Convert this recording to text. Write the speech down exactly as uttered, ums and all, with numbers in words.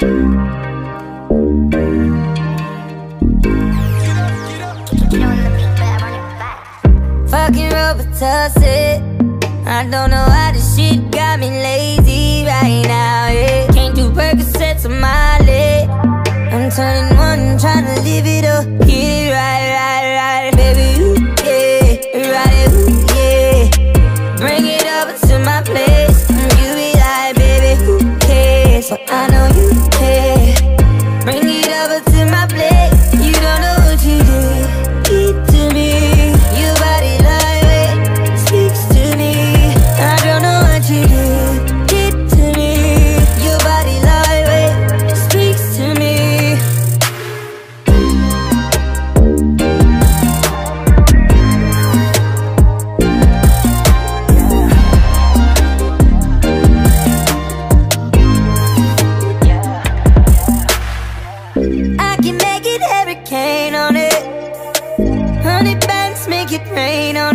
Fucking Robitussin. I don't know why this shit got me lazy right now, yeah. Can't do Percocets on my leg. I'm turning one, trying to live it up. Get it right, right, right. Baby, ooh, yeah, right, ooh, yeah. Bring it over to my place. You be like, baby, who cares? But I know you care. Bring it over to my place. You don't know what you did. Get to me. Your body lightweight speaks to me. I don't know what you did. Get to me. Your body lightweight speaks to me. I can make it hurricane on it. Honey bands make it rain on